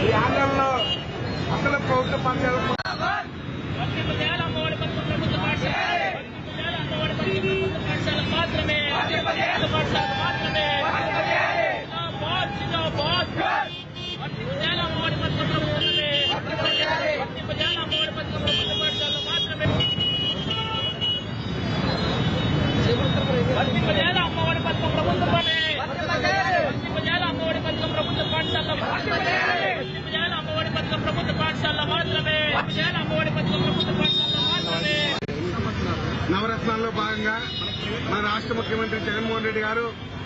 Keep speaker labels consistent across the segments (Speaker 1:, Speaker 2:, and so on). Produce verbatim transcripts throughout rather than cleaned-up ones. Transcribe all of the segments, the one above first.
Speaker 1: ఈ ఆందోళనలో అసలు ప్రభుత్వ పాఠశాల మాత్రమే నవరత్నాల్లో భాగంగా మన రాష్ట్ర ముఖ్యమంత్రి జగన్మోహన్ రెడ్డి గారు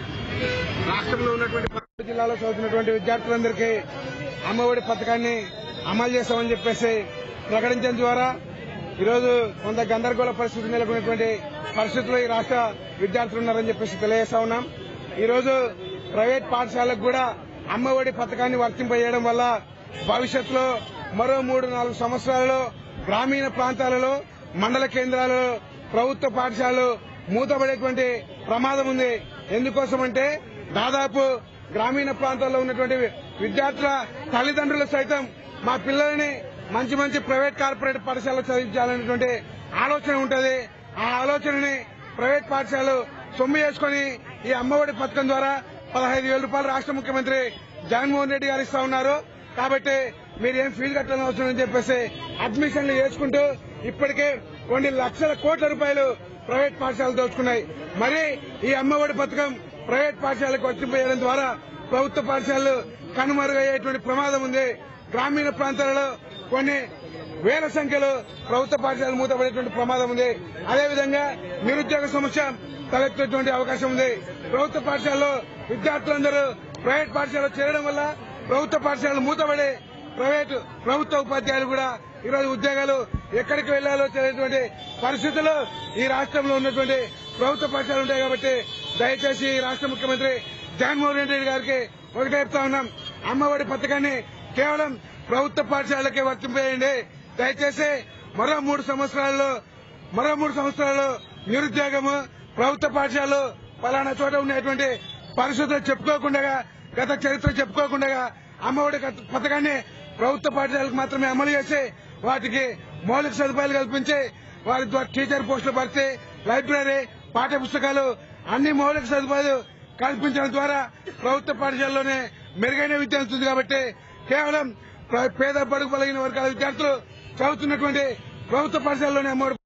Speaker 1: రాష్ట్రంలో ఉన్నటువంటి జిల్లాలో చదువుతున్నటువంటి విద్యార్థులందరికీ అమ్మఒడి పథకాన్ని అమలు చేస్తామని చెప్పేసి ప్రకటించడం ద్వారా ఈరోజు కొంత గందరగోళ పరిస్థితి నెలకొన్నటువంటి పరిస్థితుల్లో ఈ రాష్ట్ర విద్యార్థులు ఉన్నారని చెప్పేసి తెలియజేస్తా ఉన్నాం. ఈరోజు ప్రైవేట్ పాఠశాలకు కూడా అమ్మఒడి పథకాన్ని వర్తింపజేయడం వల్ల భవిష్యత్తులో మరో మూడు నాలుగు సంవత్సరాలలో గ్రామీణ ప్రాంతాలలో మండల కేంద్రాలలో ప్రభుత్వ పాఠశాలలు మూతపడేటువంటి ప్రమాదం ఉంది. ఎందుకోసమంటే దాదాపు గ్రామీణ ప్రాంతాల్లో ఉన్నటువంటి విద్యార్థుల తల్లిదండ్రులు సైతం మా పిల్లల్ని మంచి మంచి ప్రైవేట్ కార్పొరేట్ పాఠశాలలో చదివించాలనేటువంటి ఆలోచన ఉంటుంది. ఆ ఆలోచనని ప్రైవేట్ పాఠశాలలు సొమ్ము చేసుకుని ఈ అమ్మఒడి పథకం ద్వారా పదహైదు వేల రూపాయలు రాష్ట్ర ముఖ్యమంత్రి జగన్మోహన్ రెడ్డి గారు ఇస్తా ఉన్నారు. కాబట్టి మీరేం ఫీజు కట్టాలని అవసరం అని చెప్పేసి అడ్మిషన్లు చేసుకుంటూ ఇప్పటికే కొన్ని లక్షల కోట్ల రూపాయలు ప్రైవేట్ పాఠశాలలు దోచుకున్నాయి. మరి ఈ అమ్మఒడి పథకం ప్రైవేట్ పాఠశాలకు వర్తింపజేయడం ద్వారా ప్రభుత్వ పాఠశాలలు కనుమరుగయ్యేటువంటి ప్రమాదం ఉంది. గ్రామీణ ప్రాంతాలలో కొన్ని వేల సంఖ్యలో ప్రభుత్వ పాఠశాలలు మూతపడేటువంటి ప్రమాదం ఉంది. అదేవిధంగా నిరుద్యోగ సమస్య తలెత్తేటువంటి అవకాశం ఉంది. ప్రభుత్వ పాఠశాలలో విద్యార్థులందరూ ప్రైవేట్ పాఠశాలలో చేరడం వల్ల ప్రభుత్వ పాఠశాలలు మూతపడి ప్రైవేటు ప్రభుత్వ ఉపాధ్యాయులు కూడా ఈరోజు ఉద్యోగాలు ఎక్కడికి వెళ్లాలో తెలియనటువంటి పరిస్థితుల్లో ఈ రాష్ట్రంలో ఉన్నటువంటి ప్రభుత్వ పాఠశాలలు ఉంటాయి. కాబట్టి దయచేసి రాష్ట్ర ముఖ్యమంత్రి జగన్మోహన్ రెడ్డి గారికి ఒకటే చెప్తా ఉన్నాం, అమ్మఒడి పథకాన్ని కేవలం ప్రభుత్వ పాఠశాలకే వర్తింపజేయండి. దయచేసి మరో మూడు సంవత్సరాల్లో మరో మూడు సంవత్సరాల్లో నిరుద్యోగము ప్రభుత్వ పాఠశాలలు పలానా చోట ఉండేటువంటి పరిస్థితులు చెప్పుకోకుండా, గత చరిత్ర చెప్పుకోకుండా అమ్మఒడి పథకాన్ని ప్రభుత్వ పాఠశాలకు మాత్రమే అమలు చేసి వాటికి మౌలిక సదుపాయాలు కల్పించి వారి ద్వారా టీచర్ పోస్టులు భర్తీ, లైబ్రరీ, పాఠ్య పుస్తకాలు అన్ని మౌలిక సదుపాయాలు కల్పించడం ద్వారా ప్రభుత్వ పాఠశాలలోనే మెరుగైన విద్య ఉంటుంది. కాబట్టి కేవలం పేద బడుగు బలహీన వర్గాల విద్యార్థులు చదువుతున్నటువంటి ప్రభుత్వ పాఠశాలలోనే అమ్మఒడి